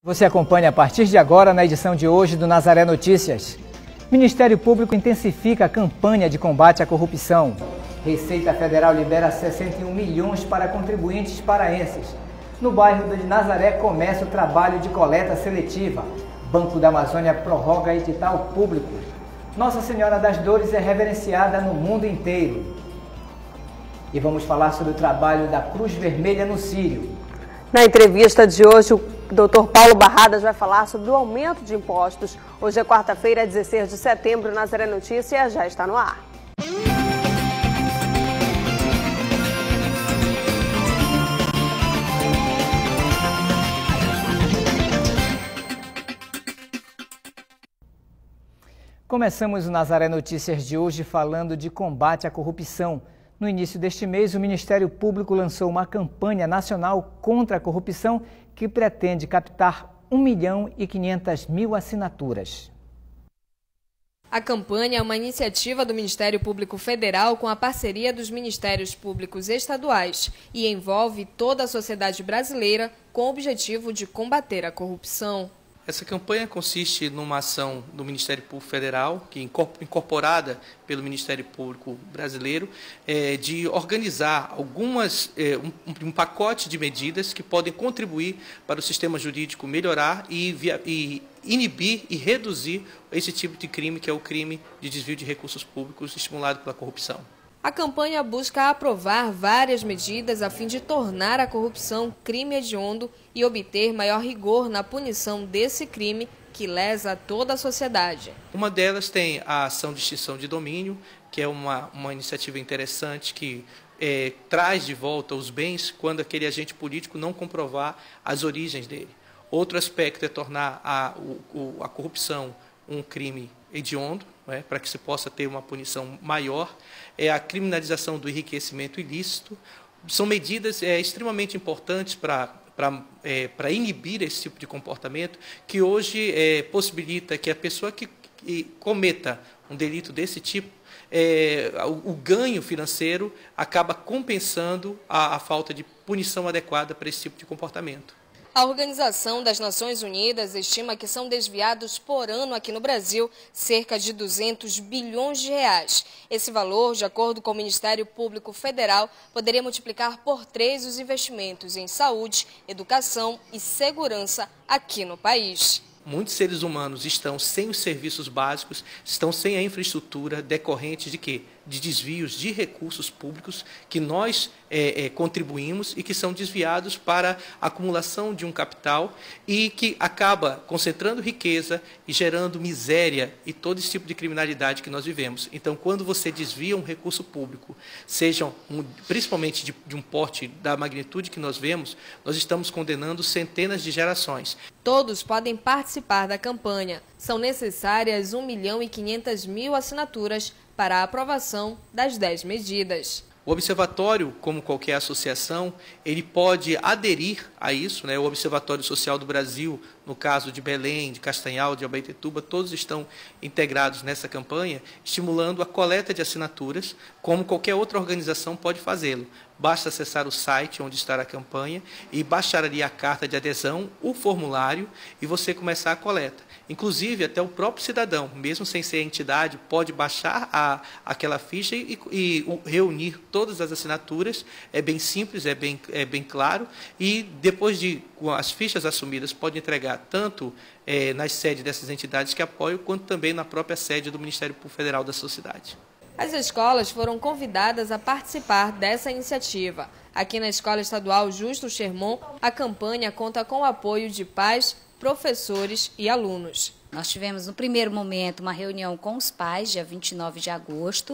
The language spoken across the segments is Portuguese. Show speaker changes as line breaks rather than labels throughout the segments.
Você acompanha a partir de agora na edição de hoje do Nazaré Notícias. Ministério Público intensifica a campanha de combate à corrupção. Receita Federal libera 61 milhões para contribuintes paraenses. No bairro de Nazaré começa o trabalho de coleta seletiva. Banco da Amazônia prorroga edital público. Nossa Senhora das Dores é reverenciada no mundo inteiro. E vamos falar sobre o trabalho da Cruz Vermelha no Sírio.
Na entrevista de hoje, o Dr. Paulo Barradas vai falar sobre o aumento de impostos. Hoje é quarta-feira, 16 de setembro, Nazaré Notícias já está no ar.
Começamos o Nazaré Notícias de hoje falando de combate à corrupção. No início deste mês, o Ministério Público lançou uma campanha nacional contra a corrupção que pretende captar 1.500.000 assinaturas.
A campanha é uma iniciativa do Ministério Público Federal com a parceria dos Ministérios Públicos Estaduais e envolve toda a sociedade brasileira com o objetivo de combater a corrupção.
Essa campanha consiste numa ação do Ministério Público Federal, que incorporada pelo Ministério Público Brasileiro, de organizar um pacote de medidas que podem contribuir para o sistema jurídico melhorar e inibir e reduzir esse tipo de crime, que é o crime de desvio de recursos públicos estimulado pela corrupção.
A campanha busca aprovar várias medidas a fim de tornar a corrupção crime hediondo e obter maior rigor na punição desse crime que lesa toda a sociedade.
Uma delas tem a ação de extinção de domínio, que é uma iniciativa interessante que traz de volta os bens quando aquele agente político não comprovar as origens dele. Outro aspecto é tornar a corrupção um crime hediondo, para que se possa ter uma punição maior, é a criminalização do enriquecimento ilícito. São medidas extremamente importantes para inibir esse tipo de comportamento, que hoje possibilita que a pessoa que cometa um delito desse tipo, o ganho financeiro acaba compensando a falta de punição adequada para esse tipo de comportamento.
A Organização das Nações Unidas estima que são desviados por ano aqui no Brasil cerca de 200 bilhões de reais. Esse valor, de acordo com o Ministério Público Federal, poderia multiplicar por 3 os investimentos em saúde, educação e segurança aqui no país.
Muitos seres humanos estão sem os serviços básicos, estão sem a infraestrutura decorrente de quê? De desvios de recursos públicos que nós contribuímos e que são desviados para a acumulação de um capital e que acaba concentrando riqueza e gerando miséria e todo esse tipo de criminalidade que nós vivemos. Então, quando você desvia um recurso público, principalmente de um porte da magnitude que nós vemos, nós estamos condenando centenas de gerações.
Todos podem participar da campanha. São necessárias 1.500.000 assinaturas para a aprovação das 10 medidas.
O Observatório, como qualquer associação, ele pode aderir a isso, O Observatório Social do Brasil, no caso de Belém, de Castanhal, de Abaetetuba, todos estão integrados nessa campanha, estimulando a coleta de assinaturas, como qualquer outra organização pode fazê-lo. Basta acessar o site onde está a campanha e baixar ali a carta de adesão, o formulário e você começar a coleta. Inclusive, até o próprio cidadão, mesmo sem ser entidade, pode baixar aquela ficha e reunir todas as assinaturas. É bem simples, é bem claro. E depois com as fichas assumidas, pode entregar tanto nas sedes dessas entidades que apoiam, quanto também na própria sede do Ministério Público Federal da sociedade.
As escolas foram convidadas a participar dessa iniciativa. Aqui na Escola Estadual Justo Sherman, a campanha conta com o apoio de pais, professores e alunos.
Nós tivemos no primeiro momento uma reunião com os pais, dia 29 de agosto,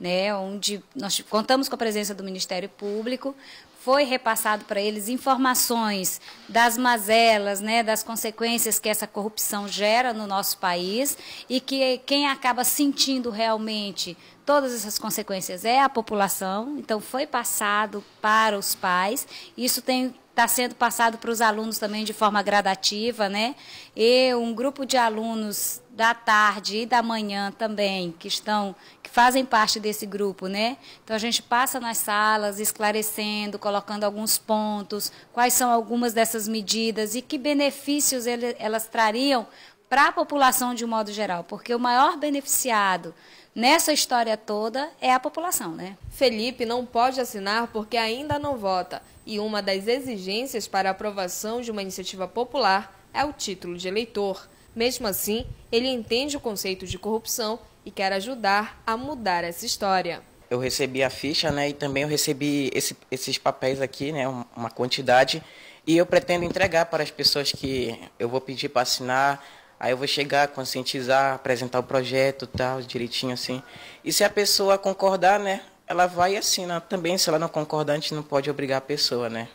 onde nós contamos com a presença do Ministério Público. Foi repassado para eles informações das mazelas, das consequências que essa corrupção gera no nosso país e que quem acaba sentindo realmente todas essas consequências é a população. Então, foi passado para os pais. Isso está sendo passado para os alunos também de forma gradativa, E um grupo de alunos da tarde e da manhã também, que fazem parte desse grupo, né? Então a gente passa nas salas esclarecendo, colocando alguns pontos, quais são algumas dessas medidas e que benefícios elas trariam para a população de um modo geral, porque o maior beneficiado nessa história toda é a população, né?
Felipe não pode assinar porque ainda não vota, e uma das exigências para a aprovação de uma iniciativa popular é o título de eleitor. Mesmo assim, ele entende o conceito de corrupção e quer ajudar a mudar essa história.
Eu recebi a ficha, né, e também eu recebi esses papéis aqui, né, uma quantidade, e eu pretendo entregar para as pessoas que eu vou pedir para assinar. Aí eu vou chegar, conscientizar, apresentar o projeto, tal, direitinho assim. E se a pessoa concordar, né, ela vai e assina também. Se ela não concordar, a gente não pode obrigar a pessoa, né.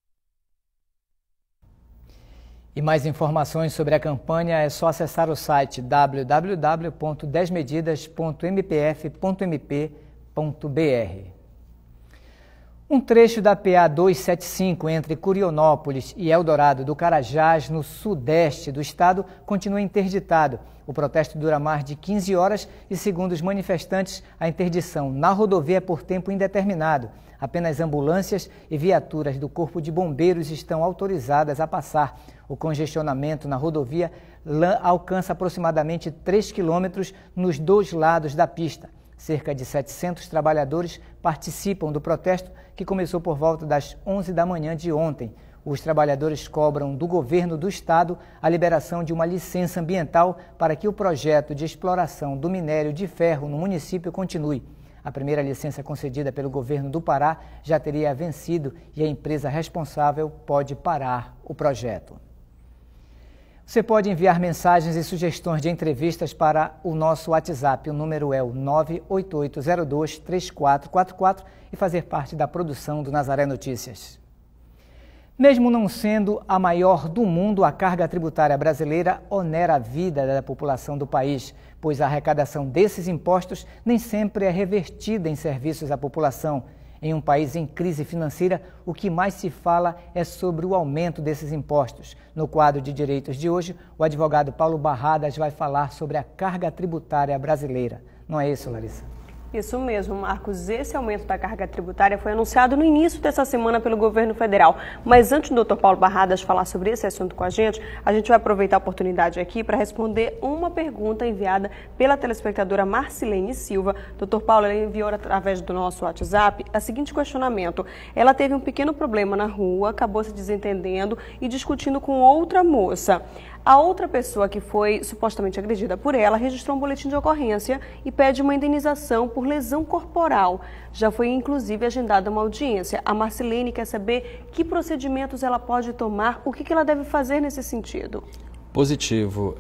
E mais informações sobre a campanha é só acessar o site www.10medidas.mpf.mp.br. Um trecho da PA 275 entre Curionópolis e Eldorado do Carajás, no sudeste do estado, continua interditado. O protesto dura mais de 15 horas e, segundo os manifestantes, a interdição na rodovia é por tempo indeterminado. Apenas ambulâncias e viaturas do Corpo de Bombeiros estão autorizadas a passar. O congestionamento na rodovia alcança aproximadamente 3 quilômetros nos dois lados da pista. Cerca de 700 trabalhadores participam do protesto, que começou por volta das 11 da manhã de ontem. Os trabalhadores cobram do governo do estado a liberação de uma licença ambiental para que o projeto de exploração do minério de ferro no município continue. A primeira licença concedida pelo governo do Pará já teria vencido e a empresa responsável pode parar o projeto. Você pode enviar mensagens e sugestões de entrevistas para o nosso WhatsApp. O número é o 988023444 e fazer parte da produção do Nazaré Notícias. Mesmo não sendo a maior do mundo, a carga tributária brasileira onera a vida da população do país, pois a arrecadação desses impostos nem sempre é revertida em serviços à população. Em um país em crise financeira, o que mais se fala é sobre o aumento desses impostos. No quadro de direitos de hoje, o advogado Paulo Barradas vai falar sobre a carga tributária brasileira. Não é isso, Larissa?
Isso mesmo, Marcos. Esse aumento da carga tributária foi anunciado no início dessa semana pelo governo federal. Mas antes do Dr. Paulo Barradas falar sobre esse assunto com a gente vai aproveitar a oportunidade aqui para responder uma pergunta enviada pela telespectadora Marcilene Silva. Dr. Paulo, ela enviou através do nosso WhatsApp o seguinte questionamento. Ela teve um pequeno problema na rua, acabou se desentendendo e discutindo com outra moça. A outra pessoa que foi supostamente agredida por ela registrou um boletim de ocorrência e pede uma indenização por lesão corporal. Já foi inclusive agendada uma audiência. A Marcilene quer saber que procedimentos ela pode tomar, o que ela deve fazer nesse sentido.
Positivo.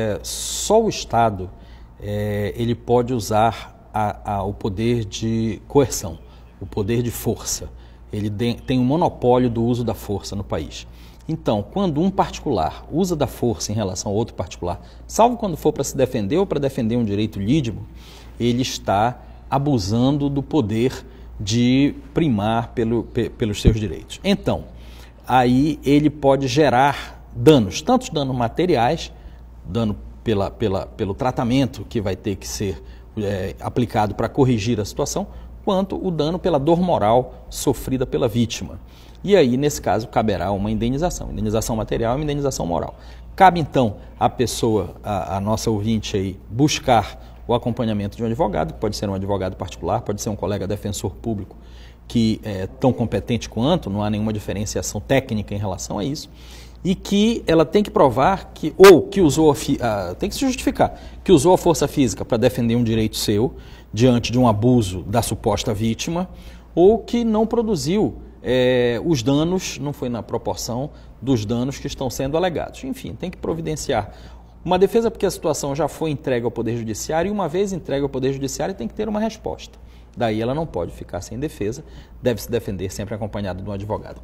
Só o Estado ele pode usar o poder de coerção, o poder de força. Ele tem um monopólio do uso da força no país. Então, quando um particular usa da força em relação a outro particular, salvo quando for para se defender ou para defender um direito lídimo, ele está abusando do poder de primar pelos seus direitos. Então, aí ele pode gerar danos, tanto danos materiais, dano pelo tratamento que vai ter que ser aplicado para corrigir a situação, quanto o dano pela dor moral sofrida pela vítima. E aí, nesse caso, caberá uma indenização material e uma indenização moral. Cabe, então, à pessoa, a nossa ouvinte aí, buscar o acompanhamento de um advogado, que pode ser um advogado particular, pode ser um colega defensor público que é tão competente quanto, não há nenhuma diferenciação técnica em relação a isso, e que ela tem que provar que, ou que usou, tem que se justificar, que usou a força física para defender um direito seu, diante de um abuso da suposta vítima, ou que não produziu os danos, não foi na proporção dos danos que estão sendo alegados. Enfim, tem que providenciar uma defesa porque a situação já foi entregue ao Poder Judiciário e uma vez entregue ao Poder Judiciário tem que ter uma resposta. Daí ela não pode ficar sem defesa, deve se defender sempre acompanhado de um advogado, claro.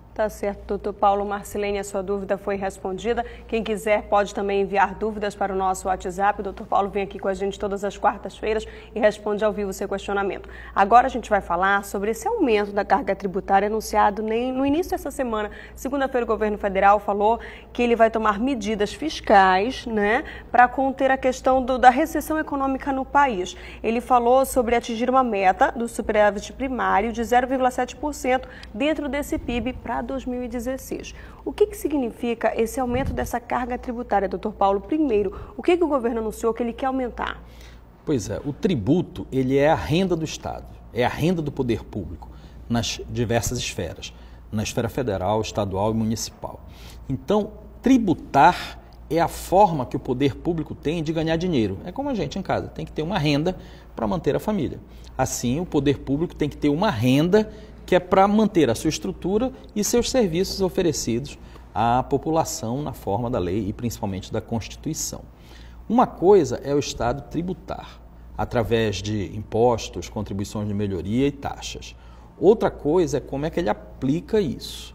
Tá certo, doutor Paulo Marcilene, a sua dúvida foi respondida. Quem quiser pode também enviar dúvidas para o nosso WhatsApp. O doutor Paulo vem aqui com a gente todas as quartas-feiras e responde ao vivo o seu questionamento. Agora a gente vai falar sobre esse aumento da carga tributária anunciado no início dessa semana. Segunda-feira o governo federal falou que ele vai tomar medidas fiscais, né, para conter a questão da recessão econômica no país. Ele falou sobre atingir uma meta do superávit primário de 0,7% dentro desse PIB para 2016. O que significa esse aumento dessa carga tributária, doutor Paulo? Primeiro, o que o governo anunciou que ele quer aumentar?
Pois é, o tributo ele é a renda do Estado, é a renda do poder público nas diversas esferas, na esfera federal, estadual e municipal. Então, tributar é a forma que o poder público tem de ganhar dinheiro. É como a gente em casa, tem que ter uma renda para manter a família. Assim, o poder público tem que ter uma renda que é para manter a sua estrutura e seus serviços oferecidos à população na forma da lei e principalmente da Constituição. Uma coisa é o Estado tributar, através de impostos, contribuições de melhoria e taxas. Outra coisa é como é que ele aplica isso.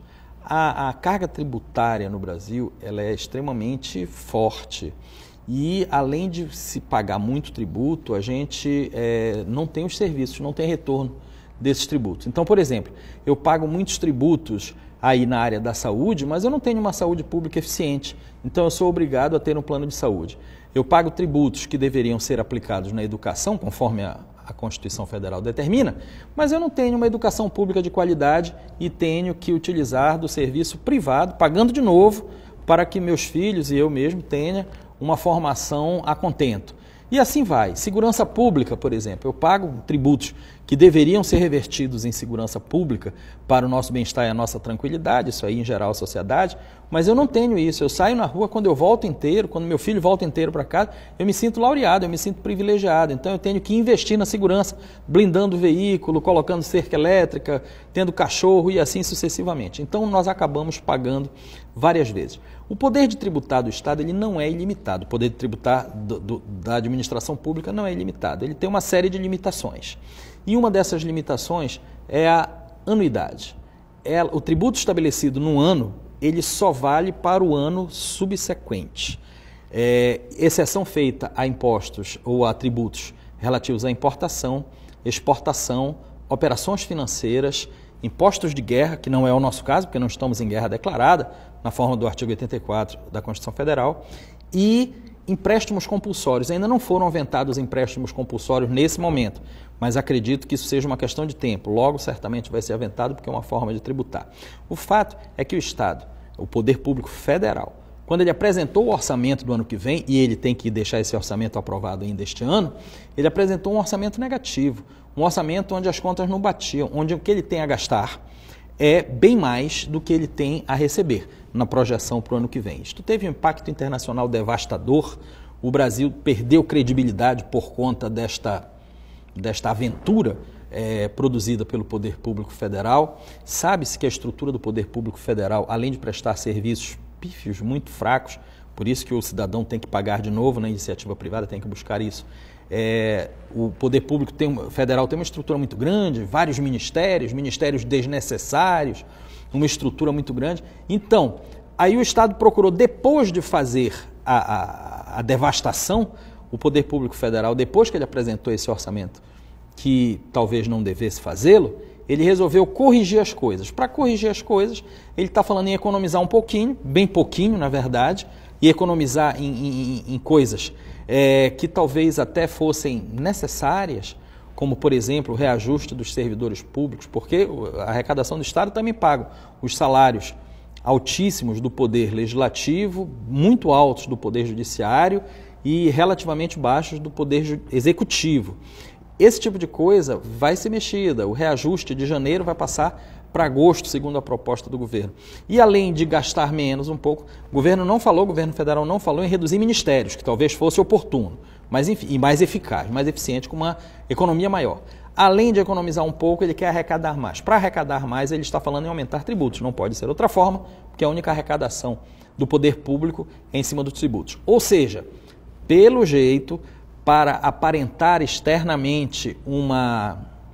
A carga tributária no Brasil ela é extremamente forte e, além de se pagar muito tributo, a gente não tem os serviços, não tem retorno desses tributos. Então, por exemplo, eu pago muitos tributos aí na área da saúde, mas eu não tenho uma saúde pública eficiente, então eu sou obrigado a ter um plano de saúde. Eu pago tributos que deveriam ser aplicados na educação, conforme a Constituição Federal determina, mas eu não tenho uma educação pública de qualidade e tenho que utilizar do serviço privado, pagando de novo, para que meus filhos e eu mesmo tenha uma formação a contento. E assim vai. Segurança pública, por exemplo, eu pago tributos que deveriam ser revertidos em segurança pública para o nosso bem-estar e a nossa tranquilidade, isso aí em geral a sociedade, mas eu não tenho isso. Eu saio na rua quando eu volto inteiro, quando meu filho volta inteiro para casa, eu me sinto laureado, eu me sinto privilegiado. Então eu tenho que investir na segurança, blindando o veículo, colocando cerca elétrica, tendo cachorro e assim sucessivamente. Então nós acabamos pagando várias vezes. O poder de tributar do Estado ele não é ilimitado, o poder de tributar da administração pública não é ilimitado, ele tem uma série de limitações. E uma dessas limitações é a anuidade. O tributo estabelecido no ano, ele só vale para o ano subsequente. Exceção feita a impostos ou a tributos relativos à importação, exportação, operações financeiras, impostos de guerra, que não é o nosso caso, porque não estamos em guerra declarada, na forma do artigo 84 da Constituição Federal, e empréstimos compulsórios. Ainda não foram aventados empréstimos compulsórios nesse momento, mas acredito que isso seja uma questão de tempo. Logo, certamente vai ser aventado, porque é uma forma de tributar. O fato é que o Estado, o poder público federal, quando ele apresentou o orçamento do ano que vem, e ele tem que deixar esse orçamento aprovado ainda este ano, ele apresentou um orçamento negativo, um orçamento onde as contas não batiam, onde o que ele tem a gastar é bem mais do que ele tem a receber na projeção para o ano que vem. Isto teve um impacto internacional devastador, o Brasil perdeu credibilidade por conta desta aventura produzida pelo Poder Público Federal. Sabe-se que a estrutura do Poder Público Federal, além de prestar serviços pífios, muito fracos, por isso que o cidadão tem que pagar de novo na iniciativa privada, tem que buscar isso. O Poder Público Federal tem uma estrutura muito grande, vários ministérios desnecessários, uma estrutura muito grande. Então, aí o Estado procurou, depois de fazer a devastação, o Poder Público Federal, depois que ele apresentou esse orçamento, que talvez não devesse fazê-lo, ele resolveu corrigir as coisas. Para corrigir as coisas, ele está falando em economizar um pouquinho, bem pouquinho, na verdade, e economizar em coisas que talvez até fossem necessárias, como, por exemplo, o reajuste dos servidores públicos, porque a arrecadação do Estado também paga os salários altíssimos do Poder Legislativo, muito altos do Poder Judiciário e relativamente baixos do Poder Executivo. Esse tipo de coisa vai ser mexida, o reajuste de janeiro vai passar para agosto, segundo a proposta do governo. E além de gastar menos um pouco, o governo federal não falou em reduzir ministérios, que talvez fosse oportuno, mas enfim, e mais eficaz, mais eficiente, com uma economia maior. Além de economizar um pouco, ele quer arrecadar mais. Para arrecadar mais, ele está falando em aumentar tributos, não pode ser outra forma, porque a única arrecadação do poder público é em cima dos tributos. Ou seja, pelo jeito, para aparentar externamente uma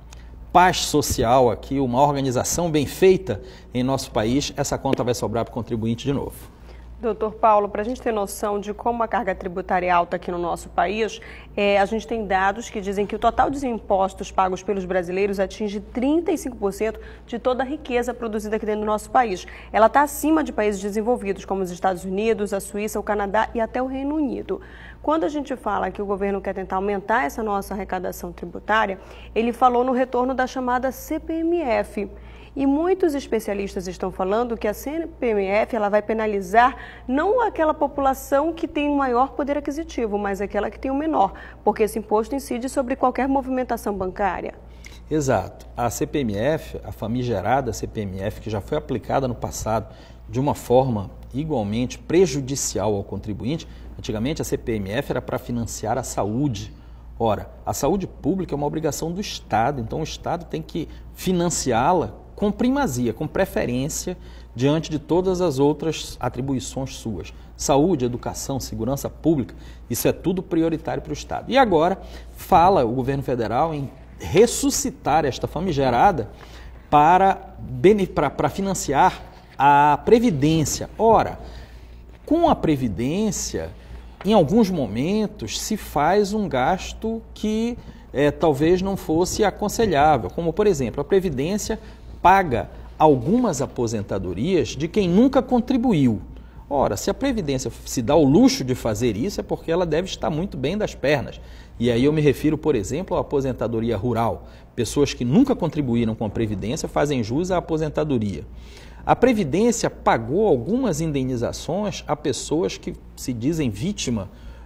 paz social aqui, uma organização bem feita em nosso país, essa conta vai sobrar para o contribuinte de novo.
Doutor Paulo, para a gente ter noção de como a carga tributária é alta aqui no nosso país, a gente tem dados que dizem que o total de impostos pagos pelos brasileiros atinge 35% de toda a riqueza produzida aqui dentro do nosso país. Ela está acima de países desenvolvidos, como os Estados Unidos, a Suíça, o Canadá e até o Reino Unido. Quando a gente fala que o governo quer tentar aumentar essa nossa arrecadação tributária, ele falou no retorno da chamada CPMF. E muitos especialistas estão falando que a CPMF ela vai penalizar não aquela população que tem o maior poder aquisitivo, mas aquela que tem o menor, porque esse imposto incide sobre qualquer movimentação bancária.
Exato. A CPMF, a famigerada CPMF, que já foi aplicada no passado de uma forma igualmente prejudicial ao contribuinte, antigamente a CPMF era para financiar a saúde. Ora, a saúde pública é uma obrigação do Estado, então o Estado tem que financiá-la com primazia, com preferência, diante de todas as outras atribuições suas. Saúde, educação, segurança pública, isso é tudo prioritário para o Estado. E agora fala o governo federal em ressuscitar esta famigerada para financiar a Previdência. Ora, com a Previdência, em alguns momentos, se faz um gasto que talvez não fosse aconselhável, como, por exemplo, a Previdência paga algumas aposentadorias de quem nunca contribuiu. Ora, se a Previdência se dá o luxo de fazer isso, é porque ela deve estar muito bem das pernas. E aí eu me refiro, por exemplo, à aposentadoria rural. Pessoas que nunca contribuíram com a Previdência fazem jus à aposentadoria. A Previdência pagou algumas indenizações a pessoas que se dizem vítima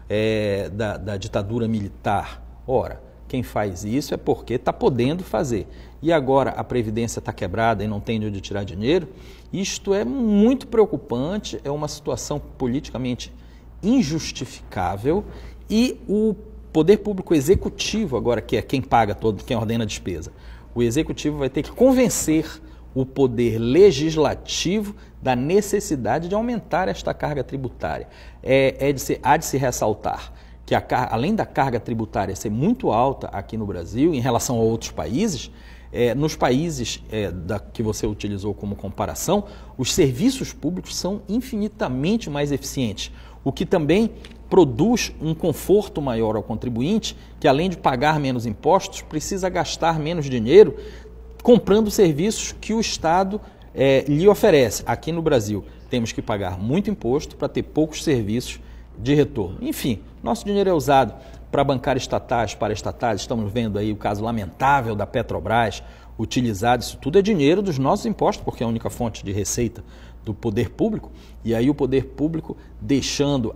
da ditadura militar. Ora, quem faz isso é porque está podendo fazer. E agora a Previdência está quebrada e não tem de onde tirar dinheiro. Isto é muito preocupante, é uma situação politicamente injustificável e o poder público executivo, agora que é quem paga todo, quem ordena a despesa, o executivo vai ter que convencer o poder legislativo da necessidade de aumentar esta carga tributária. Há de se ressaltar que além da carga tributária ser muito alta aqui no Brasil, em relação a outros países, nos países que você utilizou como comparação, os serviços públicos são infinitamente mais eficientes, o que também produz um conforto maior ao contribuinte, que além de pagar menos impostos, precisa gastar menos dinheiro comprando serviços que o Estado lhe oferece. Aqui no Brasil, temos que pagar muito imposto para ter poucos serviços de retorno. Enfim, nosso dinheiro é usado para bancar estatais, paraestatais. Estamos vendo aí o caso lamentável da Petrobras utilizado. Isso tudo é dinheiro dos nossos impostos, porque é a única fonte de receita do poder público. E aí o poder público deixando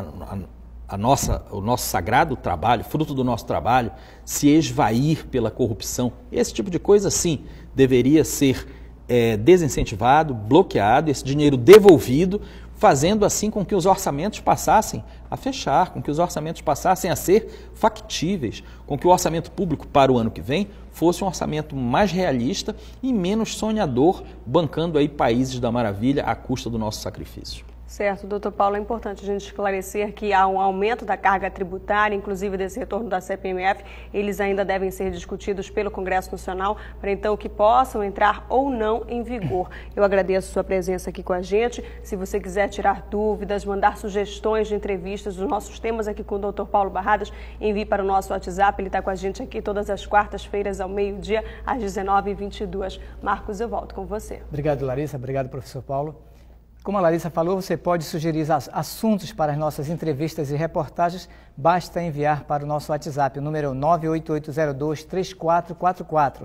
o nosso sagrado trabalho, fruto do nosso trabalho, se esvair pela corrupção. Esse tipo de coisa, sim, deveria ser desincentivado, bloqueado, esse dinheiro devolvido, fazendo assim com que os orçamentos passassem a fechar, com que os orçamentos passassem a ser factíveis, com que o orçamento público para o ano que vem fosse um orçamento mais realista e menos sonhador, bancando aí países da maravilha à custa do nosso sacrifício.
Certo, doutor Paulo, é importante a gente esclarecer que há um aumento da carga tributária, inclusive desse retorno da CPMF, eles ainda devem ser discutidos pelo Congresso Nacional para então que possam entrar ou não em vigor. Eu agradeço a sua presença aqui com a gente. Se você quiser tirar dúvidas, mandar sugestões de entrevistas dos nossos temas aqui com o doutor Paulo Barradas, envie para o nosso WhatsApp, ele está com a gente aqui todas as quartas-feiras ao meio-dia, às 19h22. Marcos, eu volto com você.
Obrigado, Larissa. Obrigado, professor Paulo. Como a Larissa falou, você pode sugerir assuntos para as nossas entrevistas e reportagens, basta enviar para o nosso WhatsApp, o número é 98802-3444,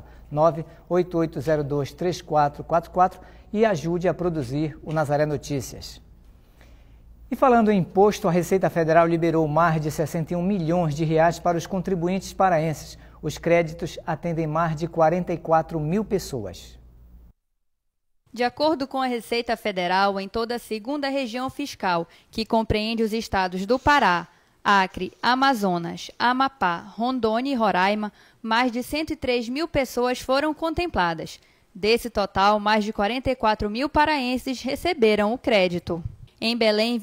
98802-3444 e ajude a produzir o Nazaré Notícias. E falando em imposto, a Receita Federal liberou mais de 61 milhões de reais para os contribuintes paraenses. Os créditos atendem mais de 44 mil pessoas.
De acordo com a Receita Federal, em toda a segunda região fiscal, que compreende os estados do Pará, Acre, Amazonas, Amapá, Rondônia e Roraima, mais de 103 mil pessoas foram contempladas. Desse total, mais de 44 mil paraenses receberam o crédito. Em Belém,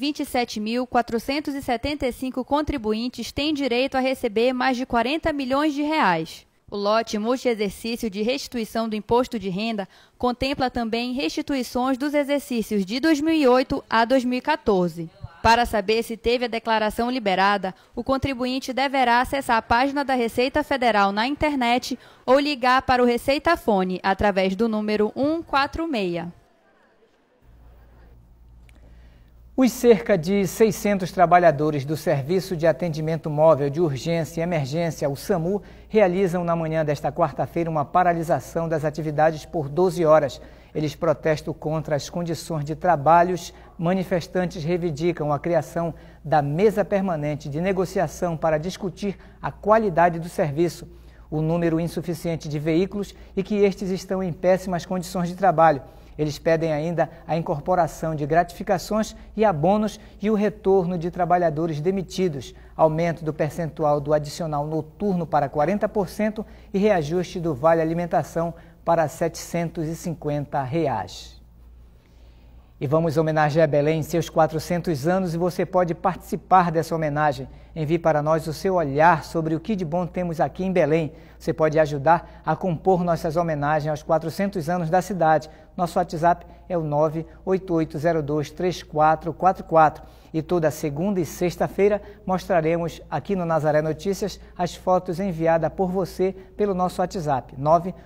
27.475 contribuintes têm direito a receber mais de 40 milhões de reais. O lote multi-exercício de restituição do imposto de renda contempla também restituições dos exercícios de 2008 a 2014. Para saber se teve a declaração liberada, o contribuinte deverá acessar a página da Receita Federal na internet ou ligar para o Receita Fone através do número 146.
Os cerca de 600 trabalhadores do Serviço de Atendimento Móvel de Urgência e Emergência, o SAMU, realizam na manhã desta quarta-feira uma paralisação das atividades por 12 horas. Eles protestam contra as condições de trabalhos. Manifestantes reivindicam a criação da mesa permanente de negociação para discutir a qualidade do serviço, o número insuficiente de veículos e que estes estão em péssimas condições de trabalho. Eles pedem ainda a incorporação de gratificações e abonos e o retorno de trabalhadores demitidos, aumento do percentual do adicional noturno para 40% e reajuste do Vale Alimentação para R$ 750. E vamos homenagear Belém em seus 400 anos e você pode participar dessa homenagem. Envie para nós o seu olhar sobre o que de bom temos aqui em Belém. Você pode ajudar a compor nossas homenagens aos 400 anos da cidade. Nosso WhatsApp é o 988023444. E toda segunda e sexta-feira mostraremos aqui no Nazaré Notícias as fotos enviadas por você pelo nosso WhatsApp,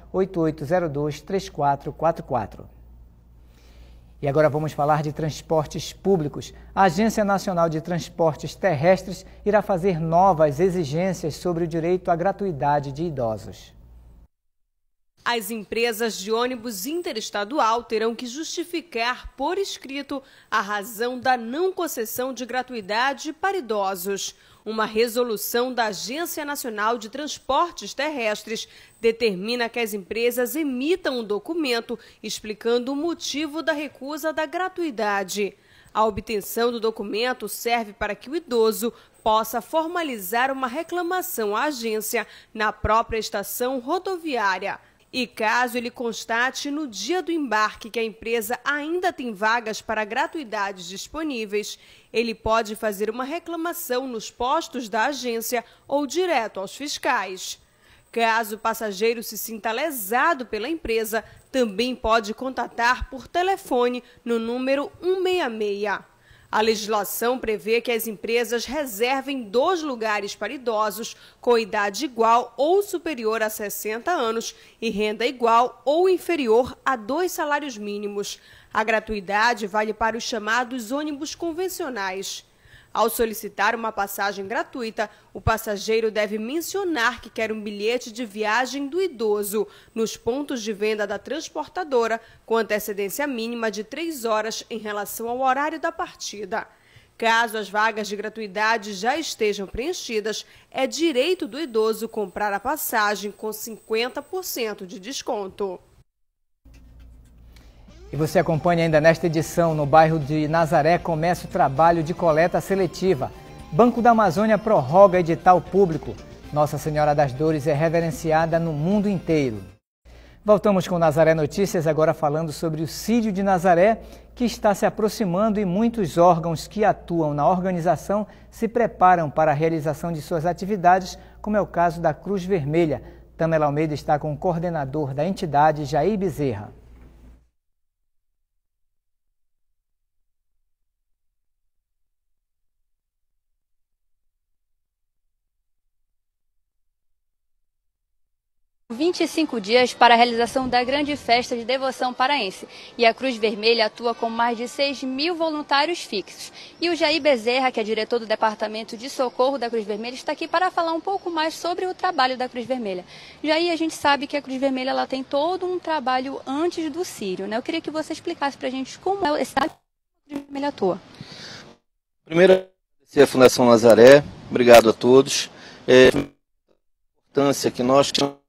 988023444. E agora vamos falar de transportes públicos. A Agência Nacional de Transportes Terrestres irá fazer novas exigências sobre o direito à gratuidade de idosos.
As empresas de ônibus interestadual terão que justificar por escrito a razão da não concessão de gratuidade para idosos. Uma resolução da Agência Nacional de Transportes Terrestres determina que as empresas emitam um documento explicando o motivo da recusa da gratuidade. A obtenção do documento serve para que o idoso possa formalizar uma reclamação à agência na própria estação rodoviária. E caso ele constate no dia do embarque que a empresa ainda tem vagas para gratuidades disponíveis, ele pode fazer uma reclamação nos postos da agência ou direto aos fiscais. Caso o passageiro se sinta lesado pela empresa, também pode contatar por telefone no número 166. A legislação prevê que as empresas reservem 2 lugares para idosos com idade igual ou superior a 60 anos e renda igual ou inferior a 2 salários mínimos. A gratuidade vale para os chamados ônibus convencionais. Ao solicitar uma passagem gratuita, o passageiro deve mencionar que quer um bilhete de viagem do idoso nos pontos de venda da transportadora, com antecedência mínima de 3 horas em relação ao horário da partida. Caso as vagas de gratuidade já estejam preenchidas, é direito do idoso comprar a passagem com 50% de desconto.
E você acompanha ainda nesta edição, no bairro de Nazaré, começa o trabalho de coleta seletiva. Banco da Amazônia prorroga edital público. Nossa Senhora das Dores é reverenciada no mundo inteiro. Voltamos com Nazaré Notícias, agora falando sobre o Círio de Nazaré, que está se aproximando e muitos órgãos que atuam na organização se preparam para a realização de suas atividades, como é o caso da Cruz Vermelha. Tamela Almeida está com o coordenador da entidade, Jair Bezerra.
São 25 dias para a realização da grande festa de devoção paraense e a Cruz Vermelha atua com mais de 6.000 voluntários fixos. E o Jair Bezerra, que é diretor do Departamento de Socorro da Cruz Vermelha, está aqui para falar um pouco mais sobre o trabalho da Cruz Vermelha. Jair, a gente sabe que a Cruz Vermelha ela tem todo um trabalho antes do Círio, né? Eu queria que você explicasse para a gente como é esse trabalho que a Cruz Vermelha atua.
Primeiro, agradecer a Fundação Nazaré, obrigado a todos. A importância que nós temos.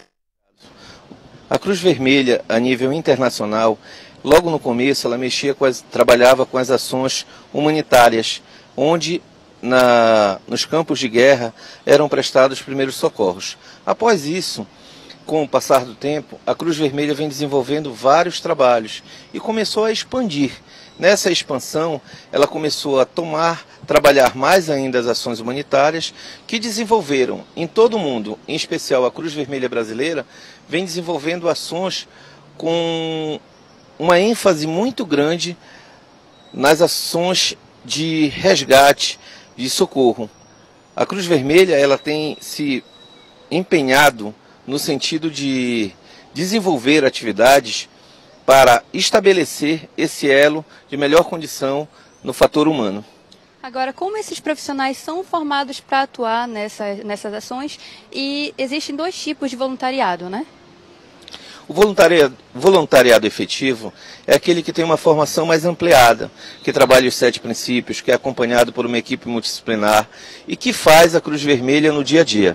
A Cruz Vermelha, a nível internacional, logo no começo, ela trabalhava com as ações humanitárias, onde nos campos de guerra eram prestados primeiros socorros. Após isso, com o passar do tempo, a Cruz Vermelha vem desenvolvendo vários trabalhos e começou a expandir. Nessa expansão, ela começou a trabalhar mais ainda as ações humanitárias que desenvolveram em todo o mundo, em especial a Cruz Vermelha Brasileira, vem desenvolvendo ações com uma ênfase muito grande nas ações de resgate, de socorro. A Cruz Vermelha ela tem se empenhado no sentido de desenvolver atividades para estabelecer esse elo de melhor condição no fator humano.
Agora, como esses profissionais são formados para atuar nessas ações, e existem dois tipos de voluntariado, né?
O voluntariado efetivo é aquele que tem uma formação mais ampliada, que trabalha os 7 princípios, que é acompanhado por uma equipe multidisciplinar e que faz a Cruz Vermelha no dia a dia.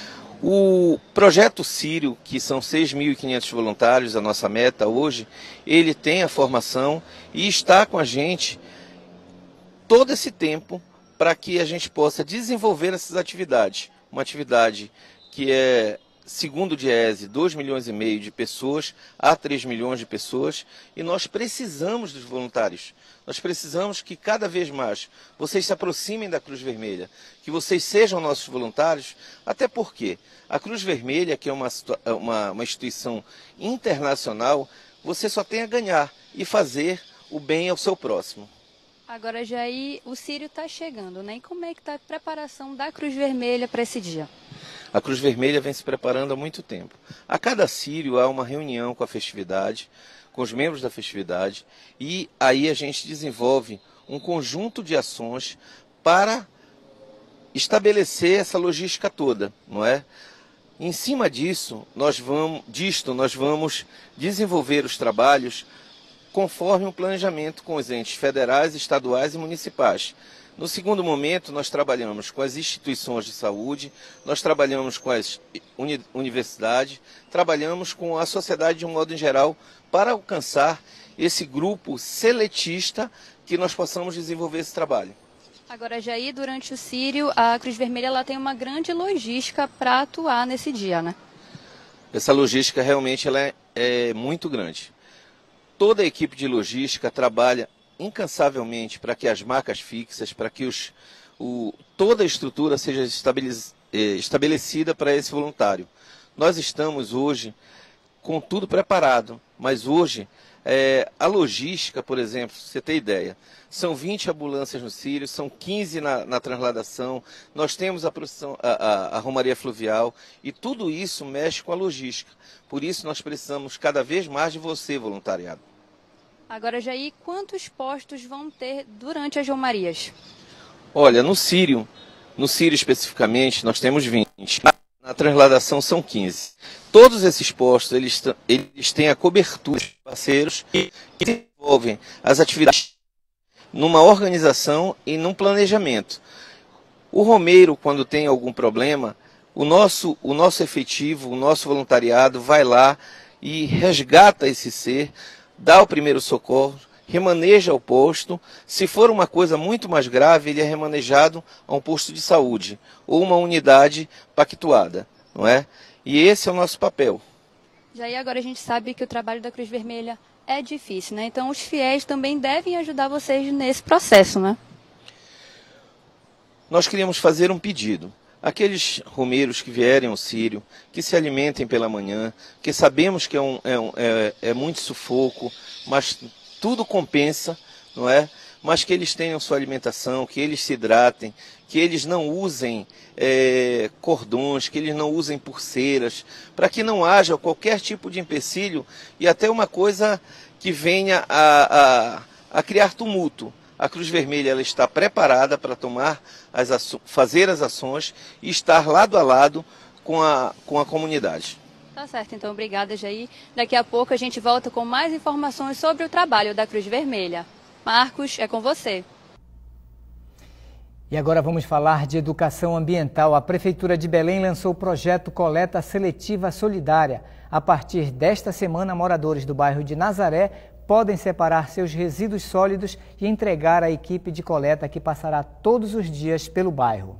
O projeto Sírio, que são 6.500 voluntários, a nossa meta hoje, ele tem a formação e está com a gente todo esse tempo para que a gente possa desenvolver essas atividades. Uma atividade que é, segundo o Diese, 2,5 milhões de pessoas a 3 milhões de pessoas, e nós precisamos dos voluntários. Nós precisamos que cada vez mais vocês se aproximem da Cruz Vermelha, que vocês sejam nossos voluntários, até porque a Cruz Vermelha, que é uma instituição internacional, você só tem a ganhar e fazer o bem ao seu próximo.
Agora, Jair, o Sírio está chegando, né? E como é que está a preparação da Cruz Vermelha para esse dia?
A Cruz Vermelha vem se preparando há muito tempo. A cada Sírio há uma reunião com a festividade, com os membros da festividade, e aí a gente desenvolve um conjunto de ações para estabelecer essa logística toda, não é? Em cima disso, nós vamos desenvolver os trabalhos conforme um planejamento com os entes federais, estaduais e municipais. No segundo momento, nós trabalhamos com as instituições de saúde, nós trabalhamos com as universidades, trabalhamos com a sociedade de um modo em geral, para alcançar esse grupo seletista que nós possamos desenvolver esse trabalho.
Agora, Jair, durante o Sírio, a Cruz Vermelha ela tem uma grande logística para atuar nesse dia, né?
Essa logística realmente ela é muito grande. Toda a equipe de logística trabalha incansavelmente para que as marcas fixas, para que toda a estrutura seja estabelecida para esse voluntário. Nós estamos hoje com tudo preparado, mas hoje a logística, por exemplo, você tem ideia, são 20 ambulâncias no Sírio, são 15 na transladação, nós temos a Romaria Fluvial e tudo isso mexe com a logística. Por isso nós precisamos cada vez mais de você, voluntariado.
Agora, Jair, quantos postos vão ter durante as romarias?
Olha, no Sírio especificamente, nós temos 20. Na transladação são 15. Todos esses postos, eles têm a cobertura de parceiros que desenvolvem as atividades numa organização e num planejamento. O romeiro, quando tem algum problema, o nosso efetivo, o nosso voluntariado vai lá e resgata esse ser, dá o primeiro socorro, remaneja o posto. Se for uma coisa muito mais grave, ele é remanejado a um posto de saúde ou uma unidade pactuada, não é? E esse é o nosso papel.
Jair, agora a gente sabe que o trabalho da Cruz Vermelha é difícil, né? Então os fiéis também devem ajudar vocês nesse processo, né?
Nós queríamos fazer um pedido. Aqueles romeiros que vierem ao Sírio, que se alimentem pela manhã, que sabemos que é muito sufoco, mas tudo compensa, não é? Mas que eles tenham sua alimentação, que eles se hidratem, que eles não usem cordões, que eles não usem pulseiras, para que não haja qualquer tipo de empecilho e até uma coisa que venha a criar tumulto. A Cruz Vermelha ela está preparada para fazer as ações e estar lado a lado com a comunidade.
Tá certo, então obrigada, Jair. Daqui a pouco a gente volta com mais informações sobre o trabalho da Cruz Vermelha. Marcos, é com você.
E agora vamos falar de educação ambiental. A Prefeitura de Belém lançou o projeto Coleta Seletiva Solidária. A partir desta semana, moradores do bairro de Nazaré podem separar seus resíduos sólidos e entregar à equipe de coleta que passará todos os dias pelo bairro.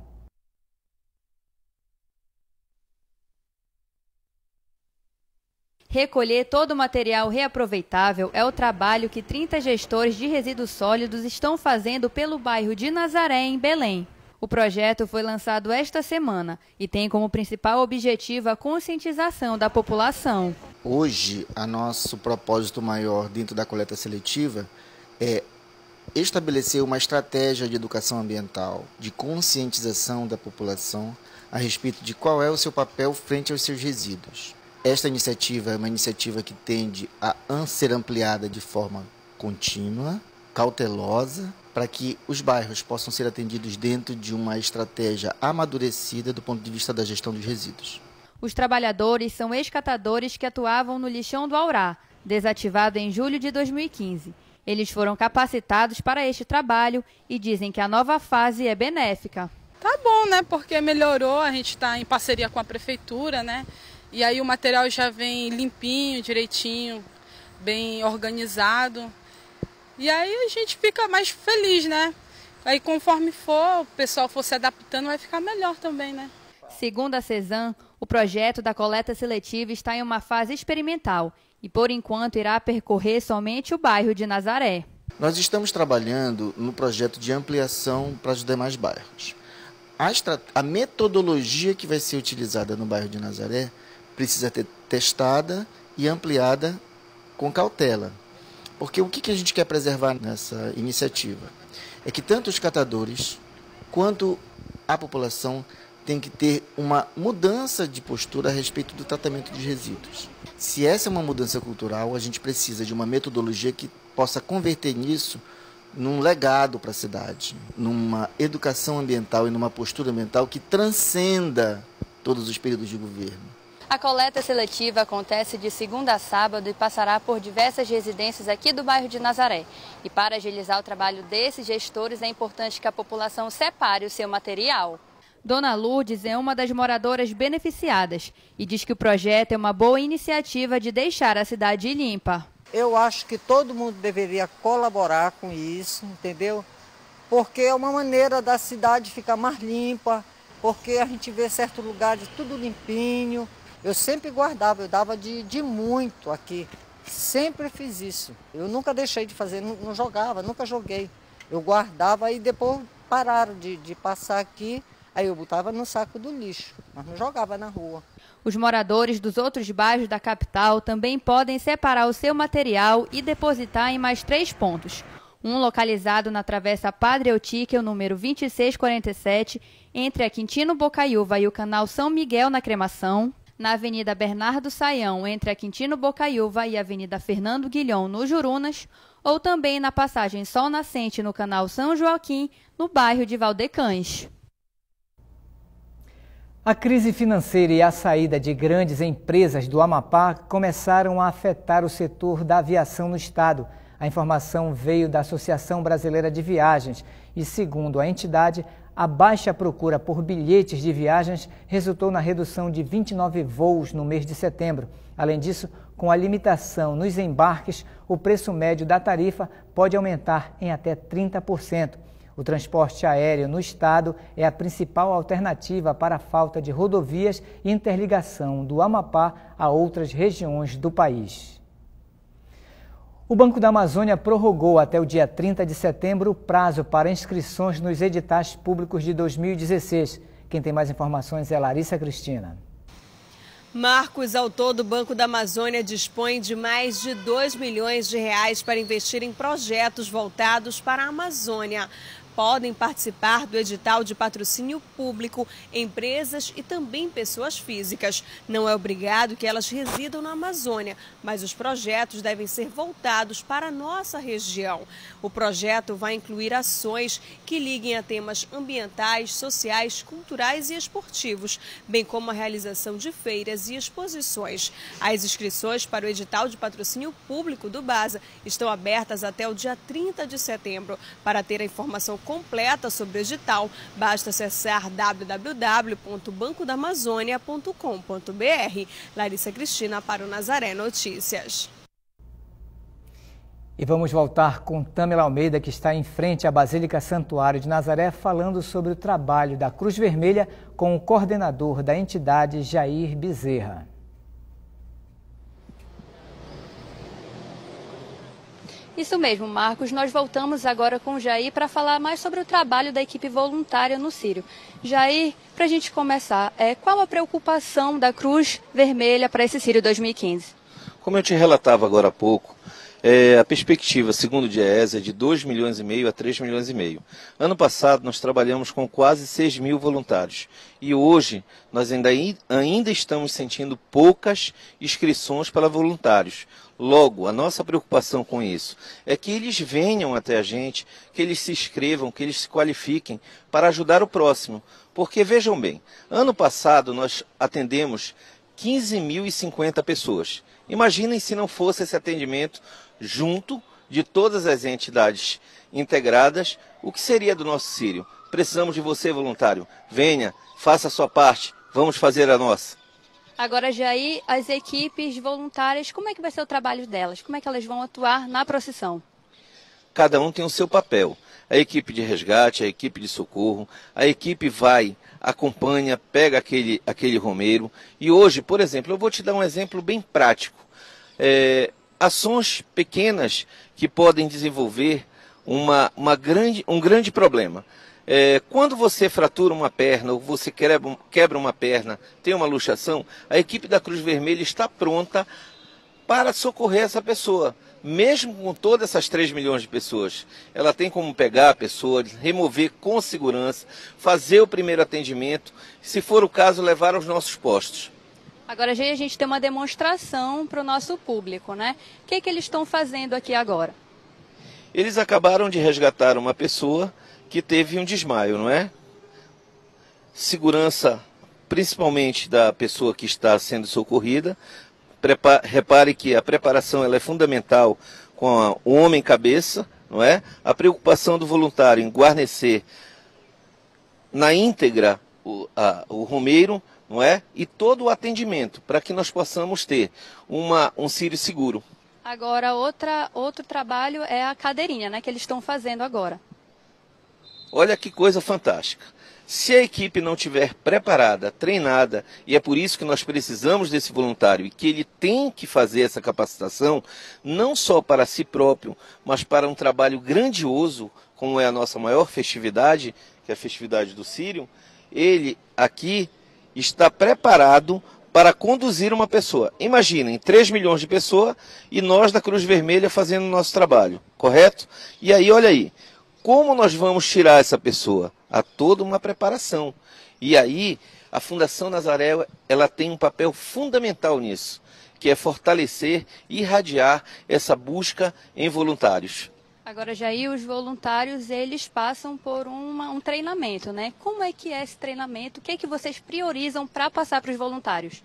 Recolher todo o material reaproveitável é o trabalho que 30 gestores de resíduos sólidos estão fazendo pelo bairro de Nazaré, em Belém. O projeto foi lançado esta semana e tem como principal objetivo a conscientização da população.
Hoje, nosso propósito maior dentro da coleta seletiva é estabelecer uma estratégia de educação ambiental, de conscientização da população a respeito de qual é o seu papel frente aos seus resíduos. Esta iniciativa é uma iniciativa que tende a ser ampliada de forma contínua, cautelosa, para que os bairros possam ser atendidos dentro de uma estratégia amadurecida do ponto de vista da gestão dos resíduos.
Os trabalhadores são ex-catadores que atuavam no lixão do Aurá, desativado em julho de 2015. Eles foram capacitados para este trabalho e dizem que a nova fase é benéfica.
Tá bom, né? Porque melhorou, a gente está em parceria com a prefeitura, né? E aí o material já vem limpinho, direitinho, bem organizado. E aí a gente fica mais feliz, né? Aí conforme o pessoal for se adaptando, vai ficar melhor também, né?
Segundo a CESAM, o projeto da coleta seletiva está em uma fase experimental e, por enquanto, irá percorrer somente o bairro de Nazaré.
Nós estamos trabalhando no projeto de ampliação para os demais bairros. A metodologia que vai ser utilizada no bairro de Nazaré precisa ser testada e ampliada com cautela. Porque o que a gente quer preservar nessa iniciativa? É que tanto os catadores quanto a população tem que ter uma mudança de postura a respeito do tratamento de resíduos. Se essa é uma mudança cultural, a gente precisa de uma metodologia que possa converter nisso num legado para a cidade, numa educação ambiental e numa postura ambiental que transcenda todos os períodos de governo.
A coleta seletiva acontece de segunda a sábado e passará por diversas residências aqui do bairro de Nazaré. E para agilizar o trabalho desses gestores, é importante que a população separe o seu material. Dona Lourdes é uma das moradoras beneficiadas e diz que o projeto é uma boa iniciativa de deixar a cidade limpa.
Eu acho que todo mundo deveria colaborar com isso, entendeu? Porque é uma maneira da cidade ficar mais limpa, porque a gente vê certos lugares tudo limpinho. Eu sempre guardava, eu dava de muito aqui, sempre fiz isso. Eu nunca deixei de fazer, não jogava, nunca joguei. Eu guardava e depois pararam de passar aqui, aí eu botava no saco do lixo, mas não jogava na rua.
Os moradores dos outros bairros da capital também podem separar o seu material e depositar em mais 3 pontos. Um localizado na Travessa Padre Eutíquio, número 2647, entre a Quintino Bocaiúva e o Canal São Miguel, na Cremação. Na Avenida Bernardo Saião, entre a Quintino Bocaiúva e a Avenida Fernando Guilhom, no Jurunas, ou também na passagem Sol Nascente, no Canal São Joaquim, no bairro de Valdecães.
A crise financeira e a saída de grandes empresas do Amapá começaram a afetar o setor da aviação no estado. A informação veio da Associação Brasileira de Viagens e, segundo a entidade, a baixa procura por bilhetes de viagens resultou na redução de 29 voos no mês de setembro. Além disso, com a limitação nos embarques, o preço médio da tarifa pode aumentar em até 30%. O transporte aéreo no estado é a principal alternativa para a falta de rodovias e interligação do Amapá a outras regiões do país. O Banco da Amazônia prorrogou até o dia 30 de setembro o prazo para inscrições nos editais públicos de 2016. Quem tem mais informações é Larissa Cristina.
Marcos, ao todo, o Banco da Amazônia dispõe de mais de 2 milhões de reais para investir em projetos voltados para a Amazônia. Podem participar do edital de patrocínio público empresas e também pessoas físicas. Não é obrigado que elas residam na Amazônia, mas os projetos devem ser voltados para a nossa região. O projeto vai incluir ações que liguem a temas ambientais, sociais, culturais e esportivos, bem como a realização de feiras e exposições. As inscrições para o edital de patrocínio público do BASA estão abertas até o dia 30 de setembro. Para ter a informação completa sobre o edital, basta acessar www.bancodamazônia.com.br. Larissa Cristina para o Nazaré Notícias.
E vamos voltar com Tâmela Almeida, que está em frente à Basílica Santuário de Nazaré, falando sobre o trabalho da Cruz Vermelha com o coordenador da entidade, Jair Bezerra.
Isso mesmo, Marcos. Nós voltamos agora com o Jair para falar mais sobre o trabalho da equipe voluntária no Círio. Jair, para a gente começar, qual a preocupação da Cruz Vermelha para esse Círio 2015?
Como eu te relatava agora há pouco, a perspectiva, segundo o DIEESE, é de 2,5 milhões a 3,5 milhões. Ano passado, nós trabalhamos com quase 6 mil voluntários. E hoje, nós ainda estamos sentindo poucas inscrições para voluntários. Logo, a nossa preocupação com isso é que eles venham até a gente, que eles se inscrevam, que eles se qualifiquem para ajudar o próximo. Porque, vejam bem, ano passado nós atendemos 15.050 pessoas. Imaginem se não fosse esse atendimento junto de todas as entidades integradas, o que seria do nosso Círio? Precisamos de você, voluntário. Venha, faça a sua parte, vamos fazer a nossa.
Agora, Jair, as equipes voluntárias, como é que vai ser o trabalho delas? Como é que elas vão atuar na procissão?
Cada um tem o seu papel. A equipe de resgate, a equipe de socorro, a equipe vai, acompanha, pega aquele romeiro. E hoje, por exemplo, eu vou te dar um exemplo bem prático. Ações pequenas que podem desenvolver um grande problema. Quando você fratura uma perna ou você quebra uma perna, tem uma luxação, a equipe da Cruz Vermelha está pronta para socorrer essa pessoa. Mesmo com todas essas 3 milhões de pessoas, ela tem como pegar a pessoa, remover com segurança, fazer o primeiro atendimento, se for o caso, levar aos nossos postos.
Agora, Jair, a gente tem uma demonstração para o nosso público, né? O que eles estão fazendo aqui agora?
Eles acabaram de resgatar uma pessoa que teve um desmaio, não é? Segurança, principalmente da pessoa que está sendo socorrida. Repare que a preparação ela é fundamental com o homem cabeça, não é? A preocupação do voluntário em guarnecer na íntegra o romeiro, não é? E todo o atendimento para que nós possamos ter um Círio seguro.
Agora, outro trabalho é a cadeirinha, né, que eles estão fazendo agora.
Olha que coisa fantástica. Se a equipe não estiver preparada, treinada, e é por isso que nós precisamos desse voluntário e que ele tem que fazer essa capacitação, não só para si próprio, mas para um trabalho grandioso, como é a nossa maior festividade, que é a festividade do Círio, ele aqui está preparado para conduzir uma pessoa. Imaginem, 3 milhões de pessoas e nós da Cruz Vermelha fazendo o nosso trabalho, correto? E aí, olha aí, como nós vamos tirar essa pessoa? Há toda uma preparação. E aí, a Fundação Nazaré, ela tem um papel fundamental nisso, que é fortalecer e irradiar essa busca em voluntários.
Agora, Jair, os voluntários, eles passam por um treinamento, né? Como é que é esse treinamento? O que é que vocês priorizam para passar para os voluntários?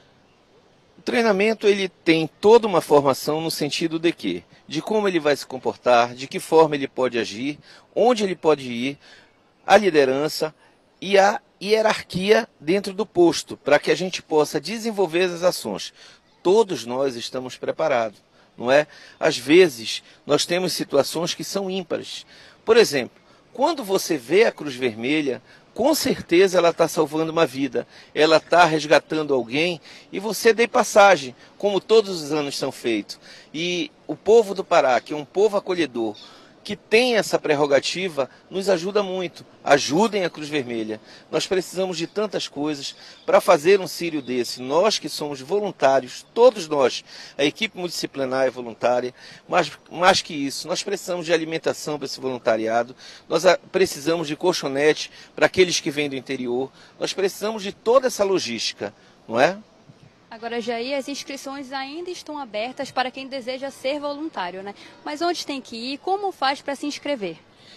O treinamento, ele tem toda uma formação no sentido de quê? De como ele vai se comportar, de que forma ele pode agir, onde ele pode ir, a liderança e a hierarquia dentro do posto, para que a gente possa desenvolver as ações. Todos nós estamos preparados, não é? Às vezes, nós temos situações que são ímpares. Por exemplo, quando você vê a Cruz Vermelha, com certeza ela está salvando uma vida, ela está resgatando alguém e você dê passagem, como todos os anos são feitos. E o povo do Pará, que é um povo acolhedor, que tem essa prerrogativa, nos ajuda muito. Ajudem a Cruz Vermelha. Nós precisamos de tantas coisas para fazer um Círio desse. Nós que somos voluntários, todos nós, a equipe multidisciplinar é voluntária, mas mais que isso, nós precisamos de alimentação para esse voluntariado, nós precisamos de colchonete para aqueles que vêm do interior, nós precisamos de toda essa logística, não é?
Agora, Jair, as inscrições ainda estão abertas para quem deseja ser voluntário, né? Mas onde tem que ir? Como faz para se inscrever?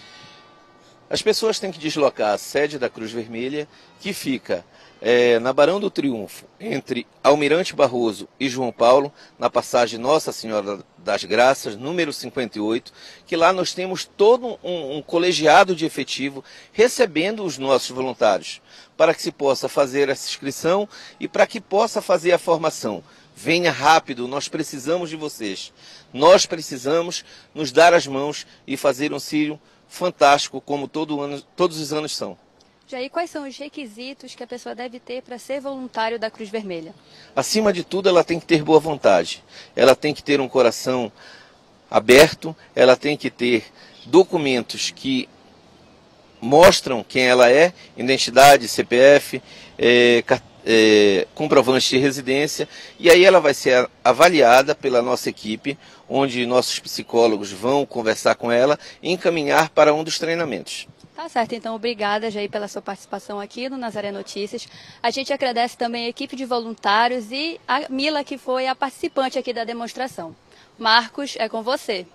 As pessoas têm que deslocar a sede da Cruz Vermelha, que fica na Barão do Triunfo, entre Almirante Barroso e João Paulo, na passagem Nossa Senhora das Graças, número 58, que lá nós temos todo um colegiado de efetivo recebendo os nossos voluntários, para que se possa fazer essa inscrição e para que possa fazer a formação. Venha rápido, nós precisamos de vocês. Nós precisamos nos dar as mãos e fazer um Círio fantástico, como todos os anos são.
Jair, quais são os requisitos que a pessoa deve ter para ser voluntário da Cruz Vermelha?
Acima de tudo, ela tem que ter boa vontade. Ela tem que ter um coração aberto, ela tem que ter documentos que mostram quem ela é, identidade, CPF, comprovante de residência, e aí ela vai ser avaliada pela nossa equipe, onde nossos psicólogos vão conversar com ela e encaminhar para um dos treinamentos.
Tá certo, então obrigada, Jair, pela sua participação aqui no Nazaré Notícias. A gente agradece também a equipe de voluntários e a Mila, que foi a participante aqui da demonstração. Marcos, é com você.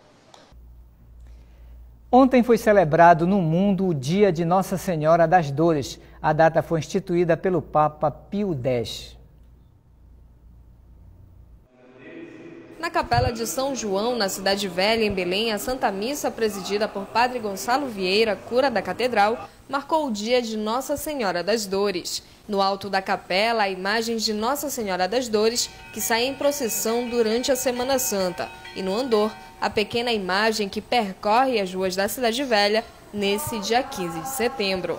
Ontem foi celebrado no mundo o Dia de Nossa Senhora das Dores. A data foi instituída pelo Papa Pio X.
Na Capela de São João, na Cidade Velha, em Belém, a Santa Missa, presidida por Padre Gonçalo Vieira, cura da Catedral, marcou o dia de Nossa Senhora das Dores. No alto da capela, há imagens de Nossa Senhora das Dores, que sai em procissão durante a Semana Santa. E no andor, a pequena imagem que percorre as ruas da Cidade Velha nesse dia 15 de setembro.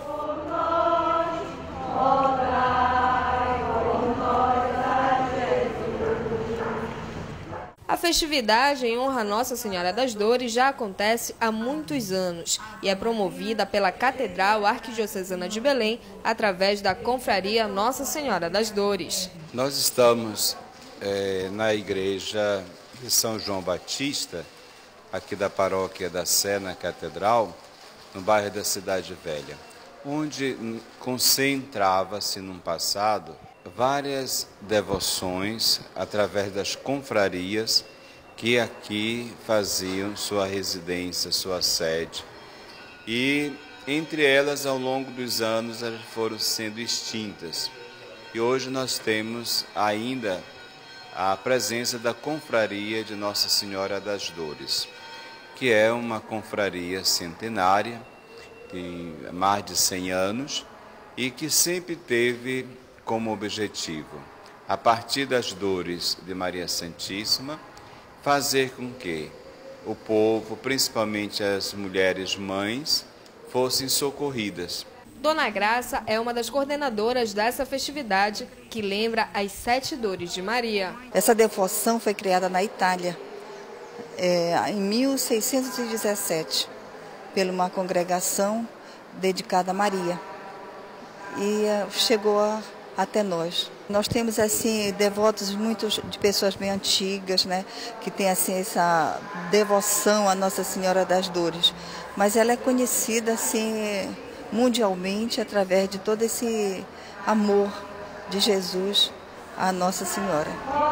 A festividade em honra a Nossa Senhora das Dores já acontece há muitos anos e é promovida pela Catedral Arquidiocesana de Belém através da Confraria Nossa Senhora das Dores.
Nós estamos na igreja de São João Batista, aqui da paróquia da Sé, na Catedral, no bairro da Cidade Velha, onde concentrava-se no passado várias devoções através das confrarias que aqui faziam sua residência, sua sede. E entre elas, ao longo dos anos, elas foram sendo extintas. E hoje nós temos ainda a presença da confraria de Nossa Senhora das Dores, que é uma confraria centenária, tem mais de 100 anos, e que sempre teve como objetivo, a partir das dores de Maria Santíssima, fazer com que o povo, principalmente as mulheres mães, fossem socorridas.
Dona Graça é uma das coordenadoras dessa festividade, que lembra as 7 dores de Maria.
Essa devoção foi criada na Itália, em 1617, por uma congregação dedicada a Maria. E chegou até nós. Nós temos assim devotos muitos de pessoas bem antigas, né, que tem assim essa devoção à Nossa Senhora das Dores, mas ela é conhecida assim mundialmente através de todo esse amor de Jesus à Nossa Senhora.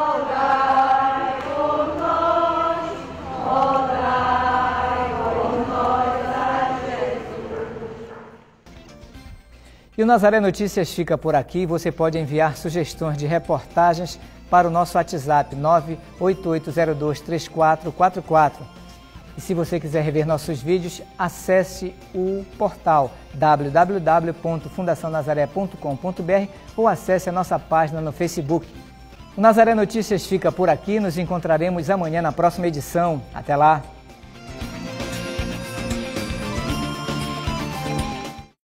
E o Nazaré Notícias fica por aqui. Você pode enviar sugestões de reportagens para o nosso WhatsApp 988023444. E se você quiser rever nossos vídeos, acesse o portal www.fundacionazaré.com.br ou acesse a nossa página no Facebook. O Nazaré Notícias fica por aqui. Nos encontraremos amanhã na próxima edição. Até lá!